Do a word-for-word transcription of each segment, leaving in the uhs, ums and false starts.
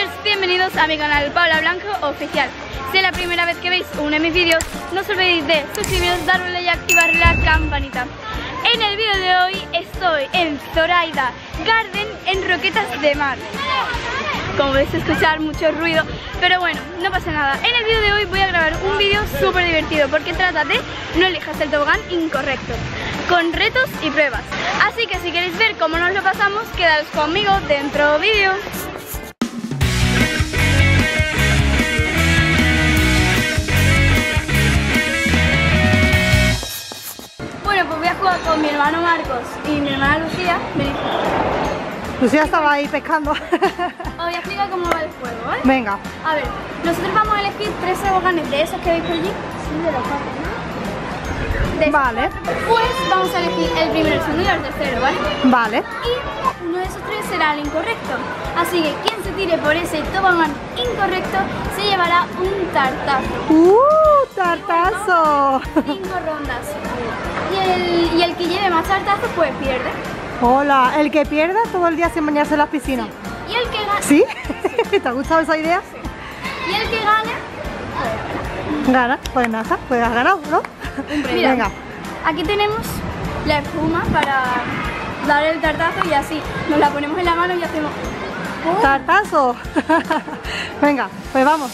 bienvenidos a mi canal Paula Blanco Oficial. Si es la primera vez que veis uno de mis vídeos, no os olvidéis de suscribiros, darle like y activar la campanita. En el vídeo de hoy estoy en Zoraida Garden en Roquetas de Mar. Como podéis escuchar mucho ruido, pero bueno, no pasa nada. En el vídeo de hoy voy a grabar un vídeo súper divertido porque trata de no elijas el tobogán incorrecto, con retos y pruebas. Así que si queréis ver cómo nos lo pasamos, quedaos conmigo dentro vídeo. Bueno, pues voy a jugar con mi hermano Marcos y mi hermana Lucía. Venid. Lucía estaba ahí pescando. Os voy a explicar cómo va el juego, ¿vale? Venga. A ver, nosotros vamos a elegir tres toboganes de esos que veis por allí. Sí, de los cuatro, ¿no? De Vale. Cuatro, pues vamos a elegir el primero, el segundo y el tercero, ¿vale? Vale. Y uno de esos tres será el incorrecto. Así que quien se tire por ese tobogán incorrecto se llevará un tartazo. ¡Uh! ¡Tartazo! Cinco rondas. Y el, y el que lleve más tartazos pues pierde. Hola, el que pierda todo el día sin bañarse en las piscinas. Y el que gane... ¿Sí? ¿Te ha gustado esa idea? Y el que gane... Gana, pues nada, pues has ganado, ¿no? Mira, venga. Aquí tenemos la espuma para dar el tartazo y así nos la ponemos en la mano y hacemos... ¡Oh! ¡Tartazo! Venga, pues vamos.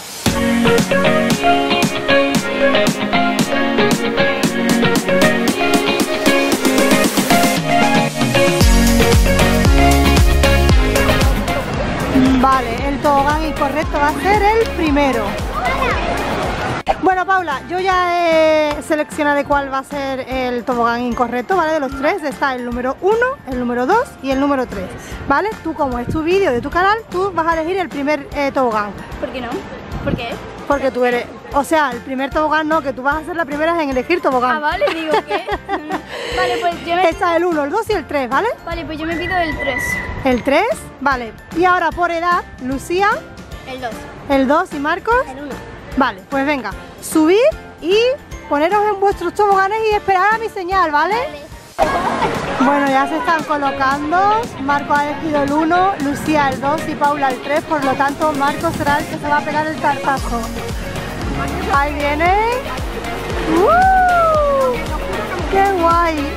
Vale, el tobogán incorrecto va a ser el primero. Bueno, Paula, yo ya he seleccionado cuál va a ser el tobogán incorrecto, ¿vale? De los tres está el número uno, el número dos y el número tres, ¿vale? Tú, como es tu vídeo de tu canal, tú vas a elegir el primer eh, tobogán. ¿Por qué no? ¿Por qué? Porque tú eres... O sea, el primer tobogán no, que tú vas a ser la primera en elegir tobogán. Ah, vale, digo que... Vale, pues yo me... Está el uno, el dos y el tres, ¿vale? Vale, pues yo me pido el tres. El tres, vale. Y ahora por edad, Lucía, El dos. el dos y Marcos. El uno. Vale, pues venga, subid y poneros en vuestros toboganes y esperar a mi señal, ¿vale? Bueno, ya se están colocando. Marcos ha elegido el uno, Lucía el dos y Paula el tres, por lo tanto Marcos será el que se va a pegar el tartazo. Ahí viene. ¡Uh! ¡Qué guay!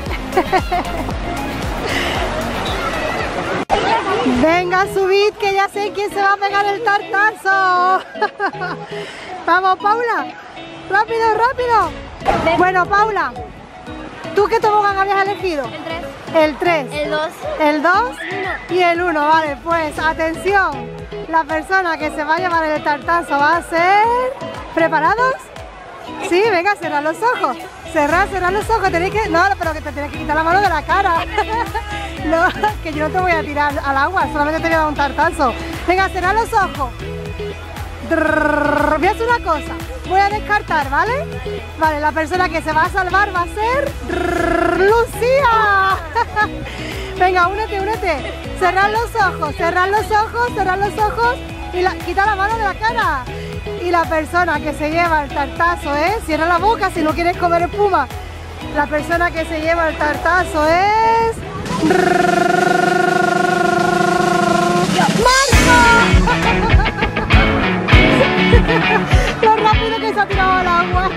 Venga, subid, que ya sé quién se va a pegar el tartazo. Vamos, Paula. Rápido, rápido. Bueno, Paula, ¿tú qué tobogán habías elegido? El tres. El tres. El dos. El dos y el uno. Vale, pues atención. La persona que se va a llevar el tartazo va a ser... ¿Preparados? Sí, venga, cerrad los ojos. Cerrad, cerrad los ojos. Tenéis que... No, pero que te tienes que quitar la mano de la cara. No, que yo no te voy a tirar al agua, solamente te voy a dar un tartazo. Venga, cerrad los ojos. Drrr, voy a hacer una cosa. Voy a descartar, ¿vale? Vale, la persona que se va a salvar va a ser... Drrr, ¡Lucía! Venga, únete, únete. Cerrad los ojos, cerrad los ojos, cerrad los ojos y la, quita la mano de la cara. Y la persona que se lleva el tartazo es... Cierra la boca si no quieres comer espuma. La persona que se lleva el tartazo es... ¡Marco! Lo rápido que se ha tirado al agua.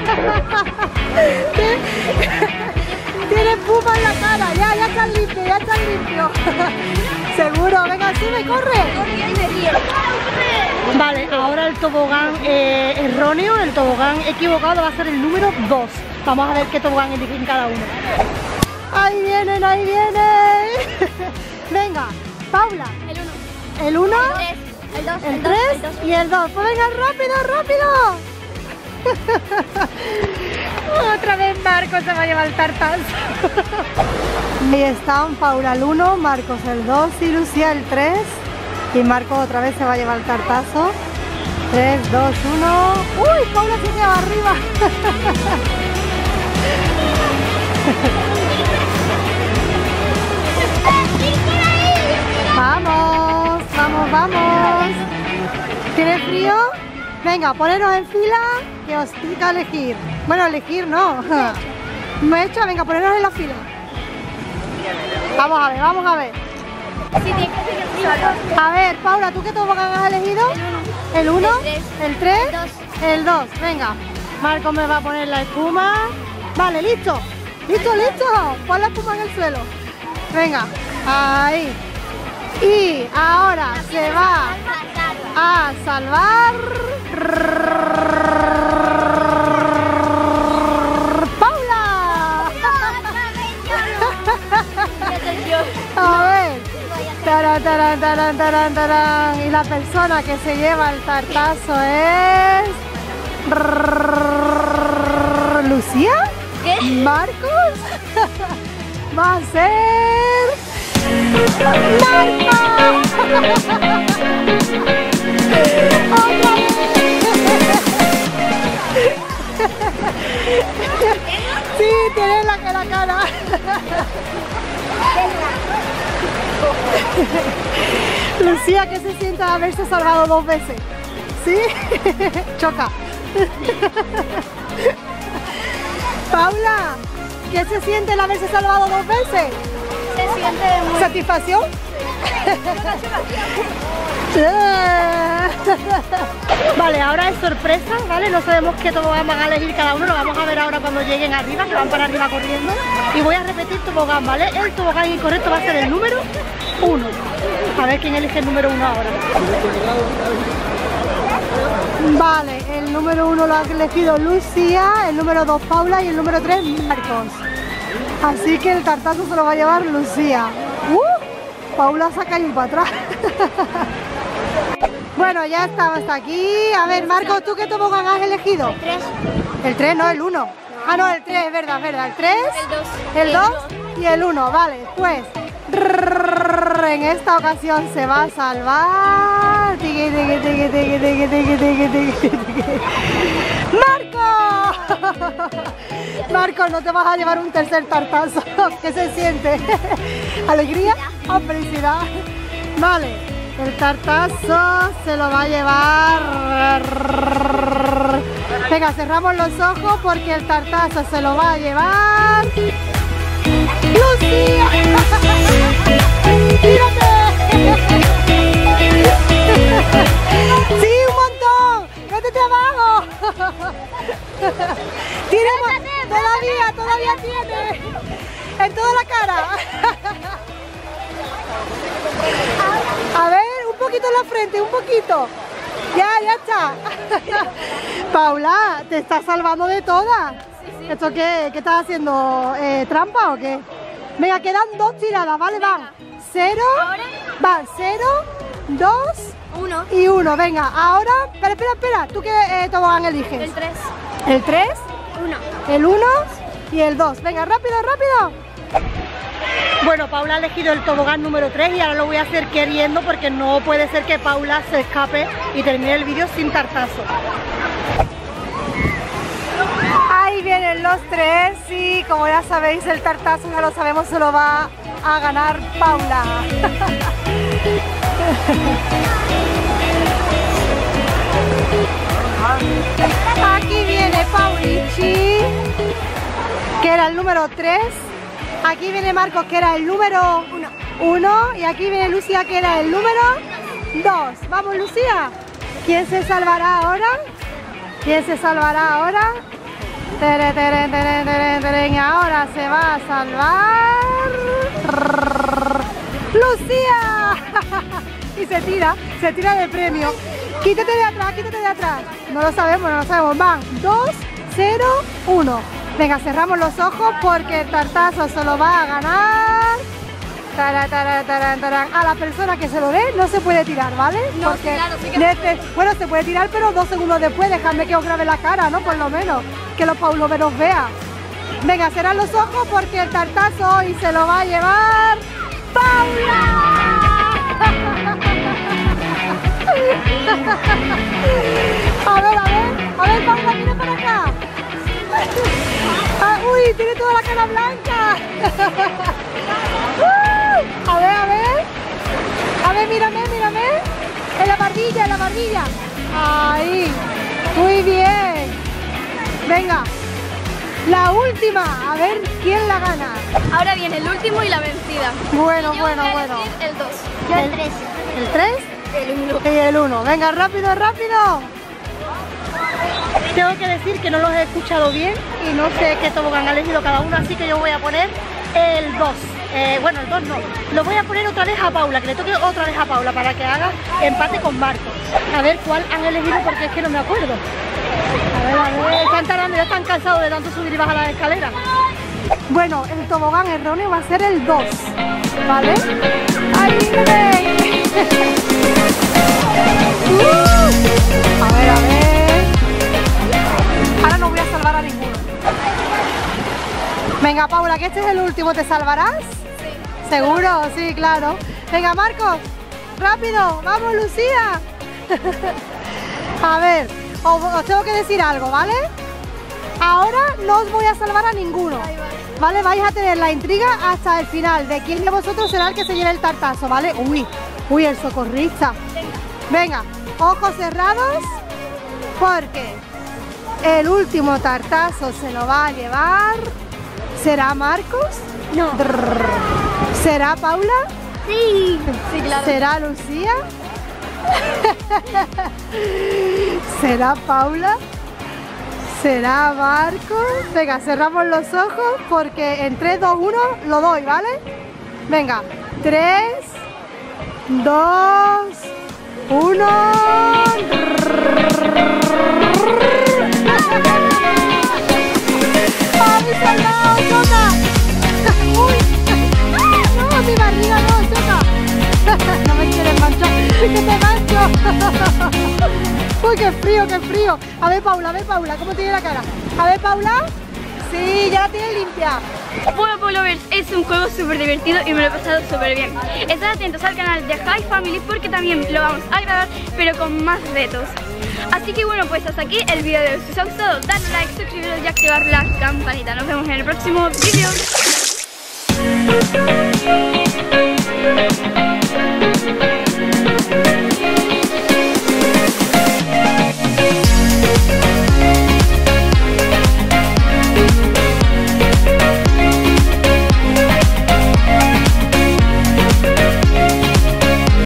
Tiene espuma en la cara. Ya, ya están limpios, ya están limpios. Seguro, venga, sube, corre. Vale, ahora el tobogán eh, erróneo, el tobogán equivocado va a ser el número dos. Vamos a ver qué tobogán eligen cada uno. Ahí vienen, ahí vienen. Venga, Paula. El uno. El uno, El dos. el tres y el dos. Pues venga, rápido, rápido. Otra vez Marcos se va a llevar el tartazo. Ahí están Paula el uno, Marcos el dos y Lucía el tres. Y Marcos otra vez se va a llevar el tartazo. tres, dos, uno. ¡Uy! Paula se queda arriba. Vamos, vamos, vamos. ¿Tienes frío? Venga, poneros en fila que os toca elegir. Bueno, elegir no. ¿Me he hecho? Venga, poneros en la fila. Vamos a ver, vamos a ver. Sí, tiene que hacer el A ver, Paula, ¿tú qué tobogán has elegido? ¿El uno? ¿El tres? El dos. Venga, Marco me va a poner la espuma. Vale, listo. Listo, listo. Pon la espuma en el suelo. Venga, ahí. Y ahora se va a salvar Paula. A ver. Tarán, tarán, tarán, tarán, tarán. Y la persona que se lleva el tartazo es ¿Lucía? ¿Qué? ¿Marcos? Va a ser ¡Marcos! ¡Otra vez! Sí, tiene la, la cara. Lucía, ¿qué se siente haberse salvado dos veces? ¿Sí? Choca. Paula, ¿qué se siente el haberse salvado dos veces? Se siente muy... ¿Satisfacción? Vale, ahora es sorpresa, ¿vale? No sabemos qué tobogán van a elegir cada uno, lo vamos a ver ahora cuando lleguen arriba, que van para arriba corriendo. Y voy a repetir tobogán, ¿vale? El tobogán incorrecto va a ser el número uno. A ver quién elige el número uno ahora. Vale, el número uno lo ha elegido Lucía, el número dos Paula y el número tres Marcos. Así que el tartazo se lo va a llevar Lucía. ¡Uh! Paula se ha caído para atrás. Bueno, ya estamos hasta aquí. A ver, Marcos, ¿tú qué tobogán has elegido? El tres. El tres, no, el uno. Ah, no, el tres, es verdad, es verdad. El tres, El dos. el dos y el uno. Vale, pues en esta ocasión se va a salvar. Tigui, tigui, tigui, tigui, tigui, tigui, tigui, tigui, tigui. ¡Marco! Marco, no te vas a llevar un tercer tartazo. ¿Qué se siente? ¿Alegría o felicidad? Vale, el tartazo se lo va a llevar. Venga, cerramos los ojos porque el tartazo se lo va a llevar ¡Lucía! ¡Tírate! ¡Sí, un montón! ¡Métete abajo! ¡Tiene un... ¡Todavía, todavía tiene! ¡En toda la cara! A ver, un poquito en la frente, un poquito. Ya, ya está. Paula, te estás salvando de todas. Sí, sí. ¿Esto qué? ¿Qué estás haciendo? Eh, ¿Trampa o qué? Venga, quedan dos tiradas, ¿vale? Van cero, van cero, dos Uno. y uno. Venga, ahora, espera, espera, espera. ¿Tú qué eh, tobogán eliges? El tres. El tres, Uno. el uno y el dos. Venga, rápido, rápido. Bueno, Paula ha elegido el tobogán número tres y ahora lo voy a hacer queriendo porque no puede ser que Paula se escape y termine el vídeo sin tartazo. Ahí vienen los tres y como ya sabéis el tartazo, ya lo sabemos, se lo va a ganar Paula. Aquí viene Paulichi, que era el número tres. Aquí viene Marcos, que era el número uno. Y aquí viene Lucía, que era el número dos. Vamos, Lucía. ¿Quién se salvará ahora? ¿Quién se salvará ahora? Tere, tere, tere, tere, tere. Y ahora se va a salvar ¡Lucía! Y se tira, se tira de premio. Quítate de atrás, quítate de atrás. No lo sabemos, no lo sabemos. Van dos, cero, uno. Venga, cerramos los ojos porque el tartazo se lo va a ganar. Tarán, tarán, tarán, tarán. A la persona que se lo dé no se puede tirar, ¿vale? No, porque claro, sí que desde, bueno, se puede tirar, pero dos segundos después. Dejadme que os grabe la cara, ¿no? Por lo menos, que los pauloveros vean. Venga, cerrad los ojos porque el tartazo hoy se lo va a llevar ¡Paula! A ver, a ver, a ver, Paula, mira para acá. Ah, uy, tiene toda la cara blanca. Uh, a ver, a ver. A ver, mírame, mírame. En la barbilla, en la barbilla. Ahí. Muy bien. Venga. La última. A ver quién la gana. Ahora viene el último y la vencida. Bueno, Y yo bueno, voy a bueno. elegir el dos. El tres. ¿El tres? El uno. Y el uno. Venga, rápido, rápido. Tengo que decir que no los he escuchado bien y no sé qué tobogán ha elegido cada uno, así que yo voy a poner el dos. Eh, bueno, el dos no. Lo voy a poner otra vez a Paula, que le toque otra vez a Paula para que haga empate con Marcos. A ver cuál han elegido porque es que no me acuerdo. A ver, a ver, están tardando, ya están cansados de tanto subir y bajar las escaleras. Bueno, el tobogán erróneo va a ser el dos, ¿vale? ¡Ay, bebé! uh, a ver, a ver. Ahora no voy a salvar a ninguno. Venga, Paula, que este es el último, ¿te salvarás? Sí. ¿Seguro? Sí, claro. Venga, Marcos, rápido, vamos, Lucía. A ver, os, os tengo que decir algo, ¿vale? Ahora no os voy a salvar a ninguno, ¿vale? Vais a tener la intriga hasta el final de quién de vosotros será el que se lleve el tartazo, ¿vale? Uy, uy, el socorrista. Venga, ojos cerrados, porque el último tartazo se lo va a llevar... ¿Será Marcos? No. ¿Será Paula? Sí. Sí, claro. ¿Será Lucía? ¿Será Paula? ¿Será Marcos? Venga, cerramos los ojos porque en tres, dos, uno lo doy, ¿vale? Venga, tres, dos, uno. ¡Ay, salvado, choca! ¡Uy! ¡No, mi barriga no, choca! No me quieres manchar, que te mancho. ¡Uy, qué frío, qué frío! A ver, Paula, a ver, Paula, ¿cómo tiene la cara? A ver, Paula. Sí, ya la tiene limpia. Bueno, Pullovers, es un juego súper divertido y me lo he pasado súper bien. Estad atentos al canal de Hi Family porque también lo vamos a grabar, pero con más retos. Así que bueno, pues hasta aquí el vídeo de hoy. Si os ha gustado, dadle like, suscribiros y activar la campanita. Nos vemos en el próximo vídeo.